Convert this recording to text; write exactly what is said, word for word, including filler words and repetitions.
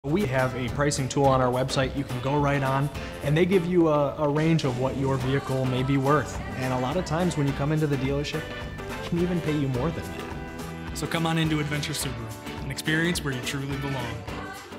We have a pricing tool on our website you can go right on, and they give you a, a range of what your vehicle may be worth. And a lot of times when you come into the dealership, they can even pay you more than that. So come on into Adventure Subaru, an experience where you truly belong.